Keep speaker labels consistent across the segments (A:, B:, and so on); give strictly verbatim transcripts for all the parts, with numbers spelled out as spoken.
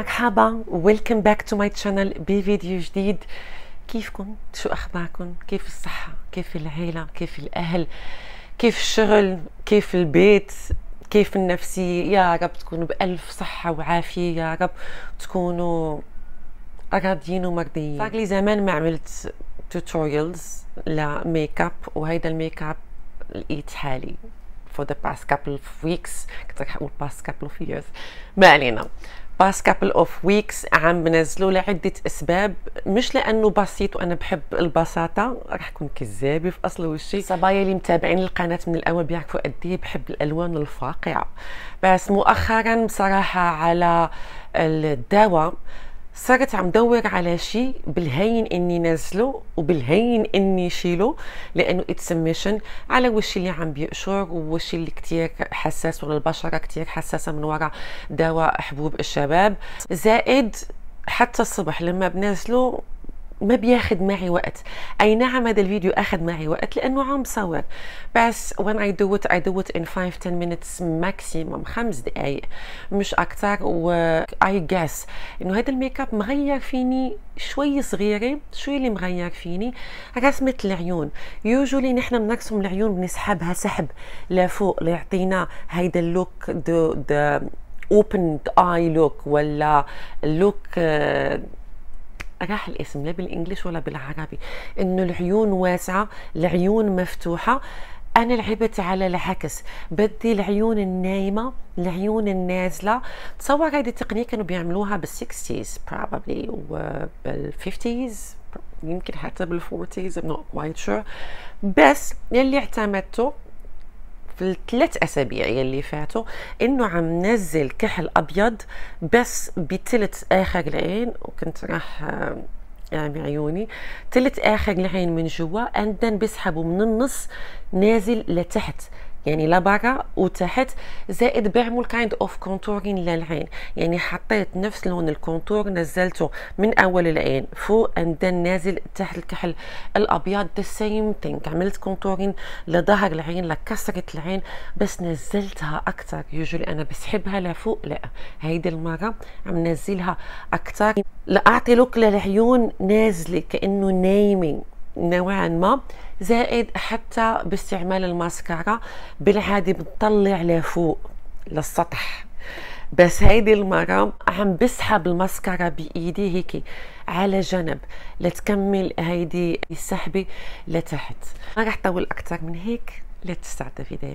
A: مرحبا ويلكم باك تو ماي channel بفيديو جديد. كيفكم؟ شو اخباركم؟ كيف الصحة؟ كيف العيلة؟ كيف الاهل؟ كيف الشغل؟ كيف البيت؟ كيف النفسية؟ يا رب تكونوا بألف صحة وعافية، يا رب تكونوا راضيين ومرضيين. صار لي زمان ما عملت توتوريالز لميك اب، وهيدا الميك اب لقيت حالي for the past couple of weeks، كنت رح اقول past couple of years، ما علينا، past couple of weeks عم بنزله لعدة اسباب. مش لانه بسيط وانا بحب البساطة، رح كون كذابة في اصل والشي. صبايا اللي متابعين القناة من الاول بيعرفوا قد ايه بحب الالوان الفاقعة، بس مؤخرا بصراحة على الدواء صرت عم دور على شيء بالهين اني نزله وبالهين اني شيله، لانه اتس ميشن على وشي اللي عم بيقشر ووشي اللي كتير حساس، وللبشره كتير حساسه من وراء دواء حبوب الشباب. زائد حتى الصبح لما بنزله ما بياخد معي وقت. اي نعم هذا الفيديو اخذ معي وقت لانه عم بصور، بس when I do it I do it in five ten minutes maximum، خمس دقايق مش اكتر. و I guess انه هذا الميك اب مغير فيني شوي صغيره. شو اللي مغير فيني؟ رسمه العيون. يوجولي نحن بنرسم العيون بنسحبها سحب لفوق ليعطينا هيدا اللوك the the opened eye look، ولا اللوك uh, راح الاسم لا بالانجليش ولا بالعربي، انه العيون واسعه، العيون مفتوحه. انا لعبت على العكس، بدي العيون النايمه، العيون النازله. تصور هيدي التقنيه كانوا بيعملوها بالسكستيز probably وبالفيفتيز، يمكن حتى بالفورتيز I'm not quite sure. بس يلي اعتمدته في الثلاث اسابيع يلي فاتوا انه عم نزل كحل ابيض بس بتلت اخر العين، وكنت راح اعمي عيوني تلت اخر العين من جوا، اندن بسحبه من النص نازل لتحت، يعني لبرا وتحت. زائد بعمل كايند اوف كونتورين للعين، يعني حطيت نفس لون الكونتور نزلته من اول العين فوق اندن نازل تحت الكحل الابيض. ذا سيم ثينج، عملت كونتورين لظهر العين لكسرة العين بس نزلتها اكثر. يوجولي انا بسحبها لفوق، لا هيدي المره عم نزلها اكثر لاعطي لوك للعيون نازله كانه نايمه نوعا ما. زائد حتى باستعمال الماسكارا بالعادة بتطلع لفوق للسطح، بس هيدي المرة عم بسحب الماسكارا بإيدي هيك على جنب لتكمل هيدي السحبة لتحت. ما رح طول أكتر من هيك، ليتس ستارت ذا فيديو.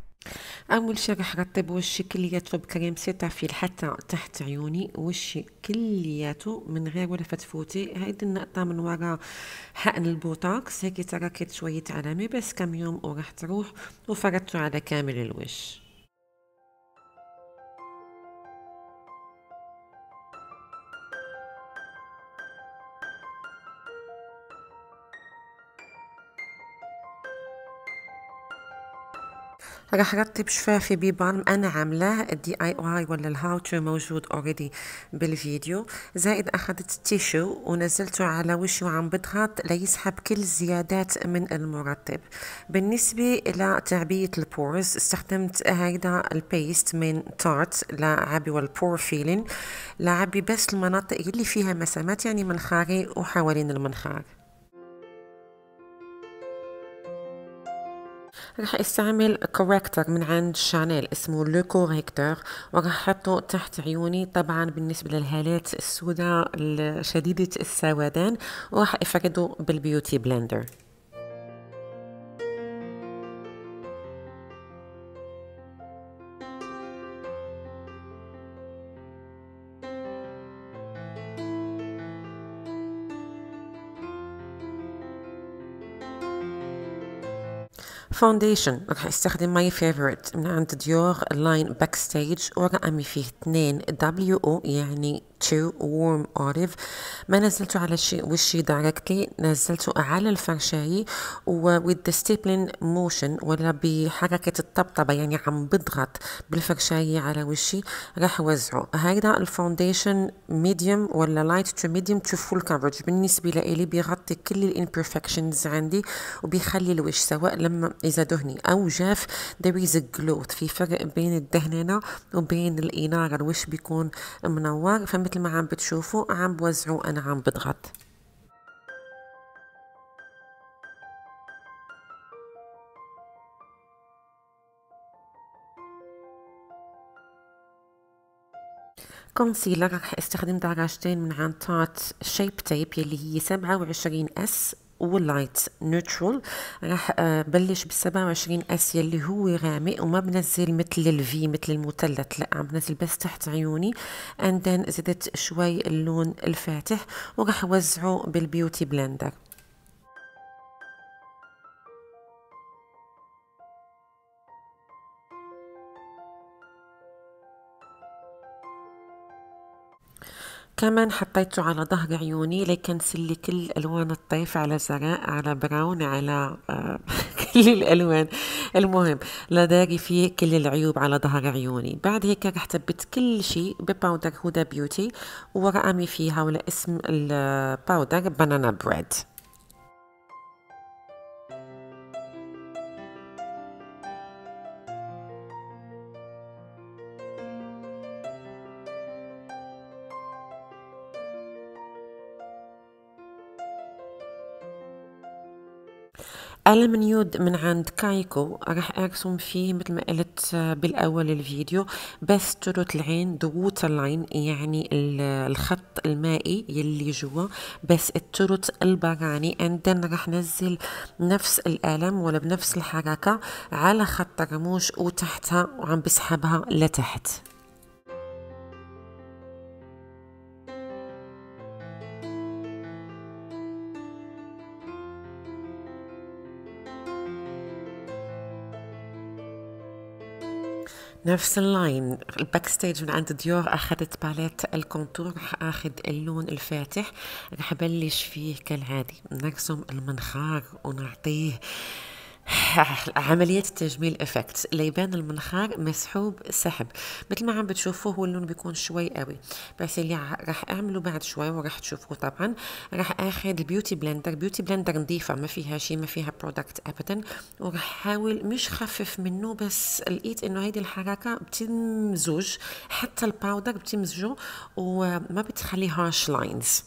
A: اول شي رح رطب وشي كلياته بكريم سيتافيل حتى تحت عيوني، وشي كلياته من غير ولا فتفوتي. هيدي النقطة من وراء حقن البوتوكس، هيك تركت شوية علامة بس كم يوم ورح تروح، وفردته على كامل الوش. راح رطب شفافي ببالم انا عاملاه الدي اي اي ولا الهاو تو موجود اوريدي بالفيديو. زائد اخذت تيشو ونزلته على وشي وعم بضغط ليسحب كل الزيادات من المرطب. بالنسبه لتعبئه البورز استخدمت هيدا البيست من تارت لعبي والبور فيلين، لعبي بس المناطق اللي فيها مسامات، يعني منخاري وحوالين المنخار. رح استعمل كوريكتور من عند شانيل اسمه لو كوريكتور، وراح احطه تحت عيوني طبعا بالنسبه للهالات السوداء شديده السودان، وراح افرده بالبيوتي بلندر. فاونديشن راح استخدم ماي فيفورت من عند ديور لاين باك ستيج، ورقمي فيه اثنين دبليو او يعني تو وورم اوليف. ما نزلته على شي وشي دايركتلي، نزلته على الفرشاية وذ ذا ستيبلين موشن ولا بحركة الطبطبة، يعني عم بضغط بالفرشاية على وشي. راح اوزعه. هيدا الفاونديشن ميديوم ولا لايت تو ميديوم تو فول كفرج، بالنسبة لإلي بيغطي كل الامبرفكشنز عندي وبيخلي الوش سواء لما اذا دهني او جاف there is a glow. في فرق بين الدهننة وبين الإنارة، الوش بيكون منور. فمثل مثل ما عم بتشوفوا عم بوزعه وأنا عم بضغط. كونسيلر راح استخدم درجتين من عند تارت شيب تيب يلي هي سبعة وعشرين اس واللايت نيوترال. راح بلش بالسبعة وعشرين اس يلي هو غامق وما بنزل مثل الفي مثل المثلث، لا عم بنزل بس تحت عيوني. and then زدت شوي اللون الفاتح وراح اوزعه بالبيوتي بلندر. كمان حطيته على ظهر عيوني ليكنسل لي كل الوان الطيف، على زرق على براون على آه كل الالوان. المهم لداري فيه كل العيوب على ظهر عيوني. بعد هيك رح ثبت كل شيء بباودر هدى بيوتي ورقمي فيها ولا اسم الباودر بانانا بريد. قلم نيود من عند كايكو راح ارسم فيه مثل ما قلت بالاول الفيديو بس ترت العين the water line، يعني الخط المائي يلي جوا بس الترت البراني. اندن راح نزل نفس القلم ولا بنفس الحركة على خط الرموش وتحتها وعم بسحبها لتحت. نفس اللاين الباك ستيج من عند ديور. اخذت باليت الكونتور، رح اخذ اللون الفاتح، رح بلش فيه كالعادي نرسم المنخار ونعطيه عملية التجميل افكت ليبان المنخار مسحوب سحب. مثل ما عم بتشوفوا هو اللون بيكون شوي قوي، بس اللي راح اعمله بعد شوي وراح تشوفوه طبعا. راح اخذ البيوتي بلندر، بيوتي بلندر نظيفة ما فيها شيء ما فيها برودكت ابدا، وراح احاول مش خفف منه بس لقيت انه هيدي الحركة بتمزج حتى الباودر بتمزجه وما بتخلي هارش لاينز.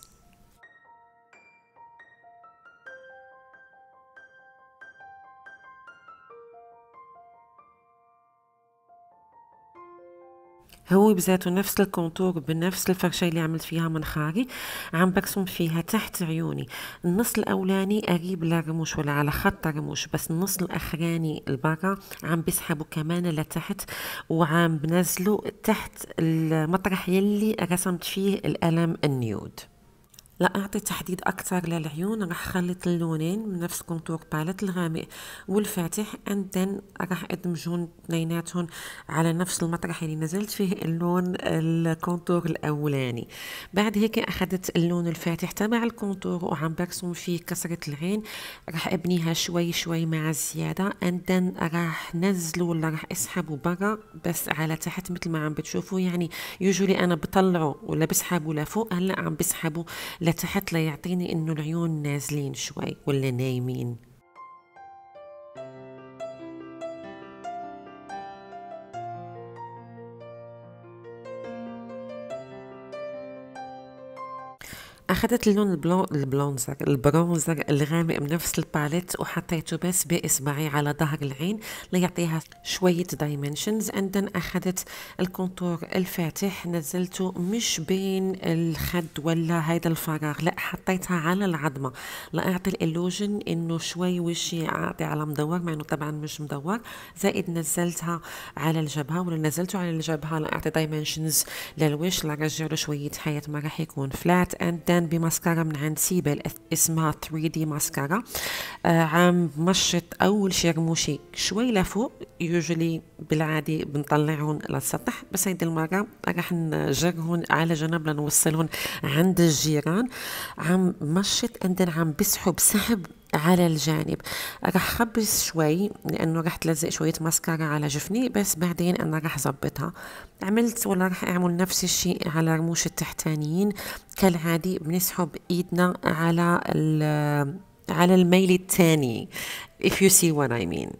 A: هو بذاته نفس الكونتور بنفس الفرشة اللي عملت فيها منخاري، عم برسم فيها تحت عيوني النص الاولاني قريب للرموش ولا على خط الرموش، بس النص الاخراني البرا عم بسحبه كمان لتحت وعم بنزله تحت المطرح يلي رسمت فيه القلم النيود. لأعطي تحديد أكثر للعيون راح خلط اللونين من نفس كونتور باليت الغامق والفاتح اندن راح ادمجهم اثنيناتهم على نفس المطرح اللي نزلت فيه اللون الكونتور الأولاني. بعد هيك أخذت اللون الفاتح تبع الكونتور وعم برسم فيه كسرة العين، راح ابنيها شوي شوي مع الزيادة اندن راح نزله ولا راح اسحبه برا بس على تحت مثل ما عم بتشوفوا. يعني يوجولي أنا بطلعه ولا بسحبه لفوق، هلا عم بسحبه لتحت ليعطيني انه العيون نازلين شوي ولا نايمين. اخذت اللون البلون البلونزر البرونزر الغامق بنفس الباليت وحطيته بس باصبعي على ظهر العين ليعطيها شوية دايمنشنز. اندن اخذت الكونتور الفاتح نزلته مش بين الخد ولا هيدا الفراغ، لا حطيتها على العظمة لاعطي الالوجن انه شوي وشي اعطي على مدور مع انه طبعا مش مدور، زائد نزلتها على الجبهة ولا نزلته على الجبهة لاعطي دايمنشنز للوش لرجع له شوية حياة ما راح يكون فلات. اندن بماسكارا من عند سيبل اسمها ثري دي ماسكارا. آه عم مشط اول شي رموشي شوي لفوق، يوجولي بالعادي بنطلعهم للسطح بس هيدي المرة راح نجرهم على جنب لنوصلهم عند الجيران. عم مشط اندن عم بسحب سحب على الجانب، راح خبز شوي لانه راح تلزق شوية ماسكارا على جفني بس بعدين انا راح زبطها. عملت ولا راح اعمل نفس الشيء على رموش التحتانيين كالعادي، بنسحب ايدنا على على الميل الثاني if you see what I mean.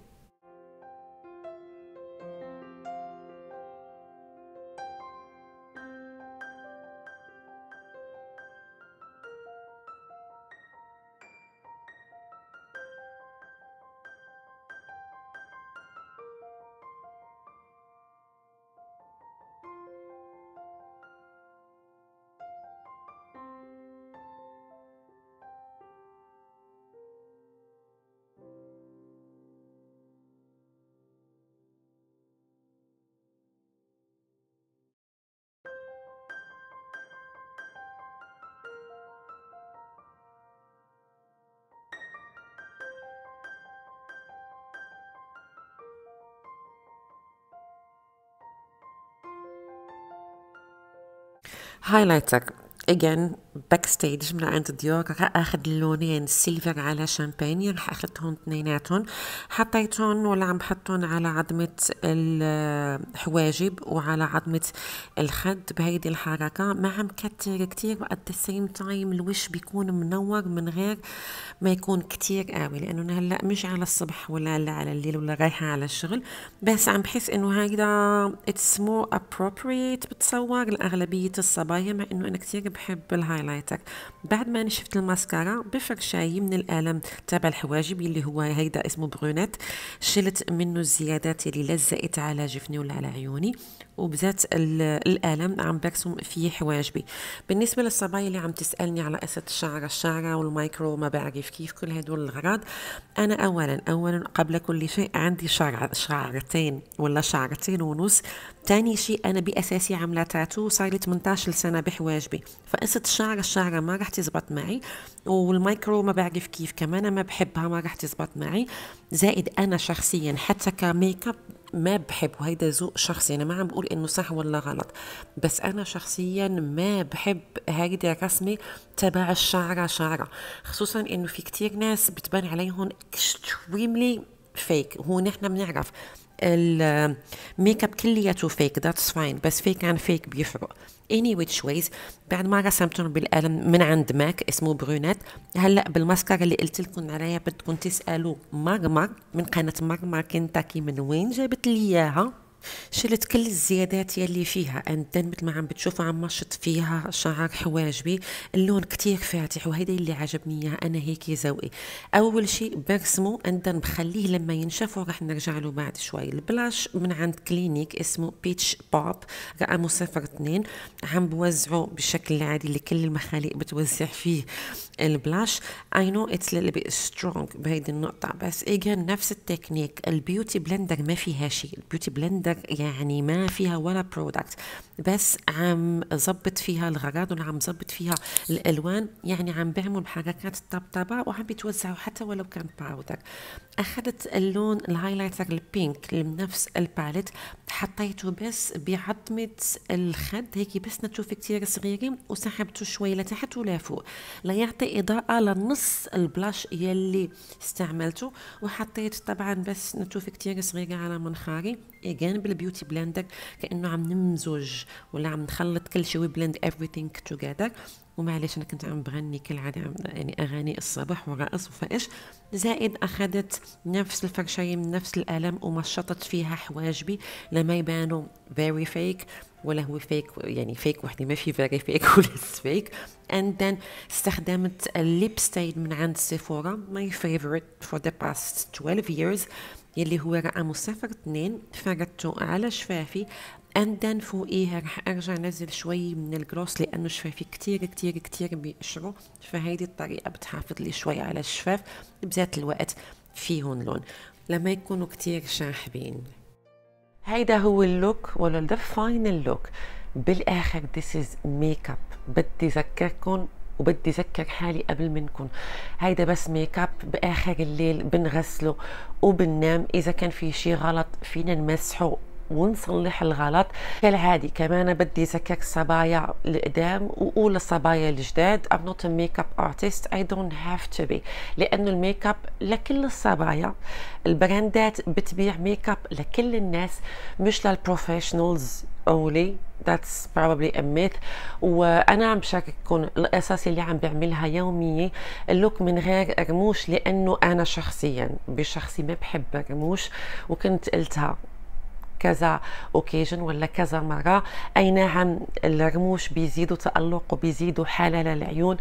A: هايلايتر again باك ستيج من عند ديور، راح اخذ اللونين سيلفر على شامباني، راح اخذهم اثنيناتهم حطيتهم ولا عم بحطهم على عظمة الحواجب وعلى عظمة الخد بهيدي الحركة، ما عم كتر كتير وات ذا سيم تايم الوش بيكون منور من غير ما يكون كتير قوي، لانه هلا مش على الصبح ولا هلا على الليل ولا رايحة على الشغل، بس عم بحس انه هيدا اتس مور appropriate بتصور لأغلبية الصبايا، مع انه انا كتير بحب الهايلايتر. بعد ما نشفت الماسكارا بفرشاي من القلم تبع الحواجب اللي هو هيدا اسمه برونات، شلت منه الزيادات اللي لزقت على جفني ولا على عيوني، وبذات القلم عم برسم فيه حواجبي. بالنسبة للصبايا اللي عم تسألني على قصة الشعر الشعرة والمايكرو ما بعرف كيف كل هدول الغراض، أنا أولا أولا قبل كل شيء عندي شعر شعرتين ولا شعرتين ونص. تاني شيء أنا بأساسي عاملة تاتو صار لي ثمانية عشر سنة بحواجبي، فقصة الشعر الشعرة ما رح تزبط معي، والمايكرو ما بعرف كيف كمان ما بحبها ما رح تزبط معي. زائد أنا شخصيا حتى كميك اب ما بحب، وهيدا ذوق شخصي، انا ما عم بقول انه صح ولا غلط، بس انا شخصيا ما بحب هيدي الرسمه تبع الشعره شعره، خصوصا انه في كتير ناس بتبان عليهم extremely فيك. هو نحن بنعرف الميك اب كلياته فيك، ذاتس فاين، بس فيك عن فيك بيفرق. اني which ways بعد ما رسمتهم بالقلم من عند ماك اسمه برونات، هلا بالماسكارا اللي قلت لكم عليها بدكم تسالوا مرمر من قناه مرمر كنتاكي من وين جابت لي اياها. شلت كل الزيادات يلي فيها اندن مثل ما عم بتشوفوا عم مشط فيها شعر حواجبي، اللون كتير فاتح وهيدا اللي عجبني اياه، انا هيك ذوقي. اول شيء برسمه اندن بخليه لما ينشف ورح نرجع له بعد شوي. البلاش من عند كلينيك اسمه بيتش بوب رقمه صفر اثنين، عم بوزعه بالشكل العادي اللي كل المخاليق بتوزع فيه البلاش. اي نو اتس ليتل بيت سترونج بهيدي النقطه، بس اجين نفس التكنيك. البيوتي بلندر ما فيها شيء، البيوتي بلندر يعني ما فيها ولا برودكت، بس عم زبط فيها الغراض وعم عم زبط فيها الالوان، يعني عم بيعمل بحركات الطبطبه وعم بيتوزعوا حتى ولو كان باودر. اخذت اللون الهايلايتر البينك من نفس الباليت، حطيته بس بعظمه الخد هيك بس نتوفي كتير صغيره، وسحبته شوي لتحت ولفوق ليعطي اضاءه لنص البلاش يلي استعملته، وحطيت طبعا بس نتوفي كتير صغيره على منخاري. اجين بالبيوتي بلندر كانه عم نمزج ولا عم نخلط كل شيء وبلند everything together. ومعلش انا كنت عم بغني كالعاده يعني اغاني الصبح ورقص وفايش. زائد اخذت نفس الفرشايه من نفس القلم ومشطت فيها حواجبي لما يبانوا very fake، ولا هو فيك يعني فيك وحده ما في very fake ولا fake. and then استخدمت الليب ستاين من عند سيفورا my favorite for the past twelve years يلي هو رقمه صفر اثنين، فردته على شفافي and then فوقيها رح ارجع انزل شوي من الجلوس لانه شفافي كتير كتير كتير بيقشروا، فهيدي الطريقه بتحافظ لي شوي على الشفاف بذات الوقت فيهن لون لما يكونوا كتير شاحبين. هيدا هو اللوك ولا ده فاينل لوك بالاخر. this is ميك اب. بدي اذكركم وبدي اذكر حالي قبل منكم، هيدا بس ميك اب، باخر الليل بنغسله وبننام، اذا كان في شي غلط فينا نمسحه ونصلح الغلط. كالعادي كمان بدي اذكر الصبايا القدام وقول الصبايا الجداد I'm not a makeup artist, I don't have to be، لانه الميك اب لكل الصبايا. البراندات بتبيع ميك اب لكل الناس مش للبروفيشنالز only. that's probably a myth. وانا عم بشارككم القصص اللي عم بعملها يومية، اللوك من غير رموش، لانه انا شخصيا بشخصي ما بحب الرموش، وكنت قلتها كذا اوكيجن ولا كذا مرة. اي نعم الرموش بيزيدوا تألق وبيزيدوا حالة للعيون،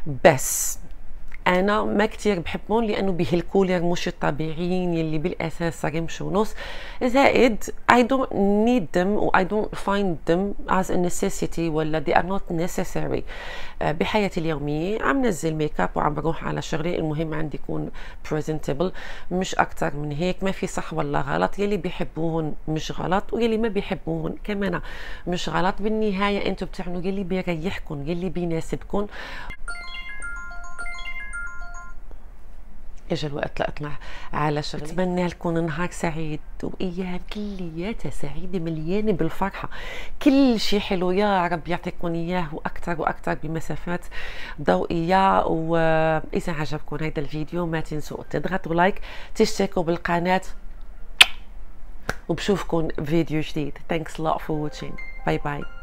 A: بس انا ما كتير بحبهم لانه بيهلكوا لي رموش الطبيعيين يلي بالاساس رمش ونص. زائد I don't need them و I don't find them as a necessity ولا they are not necessary بحياتي اليومية. عم نزل ميك اب وعم بروح على شغلي، المهم عندي يكون presentable مش اكتر من هيك. ما في صح ولا غلط، يلي بيحبوهن مش غلط ويلي ما بيحبوهن كمان مش غلط. بالنهاية انتم بتعملوا يلي بيريحكم يلي بيناسبكم. اجى الوقت لاطلع على شغلي. بتمنى لكم نهار سعيد وايام كلياتها سعيده مليانه بالفرحه، كل شيء حلو يا رب يعطيكم اياه واكثر واكثر بمسافات ضوئيه. واذا عجبكم هذا الفيديو ما تنسوا تضغطوا لايك، تشتركوا بالقناه، وبشوفكم فيديو جديد. Thanks a lot for watching. Bye bye.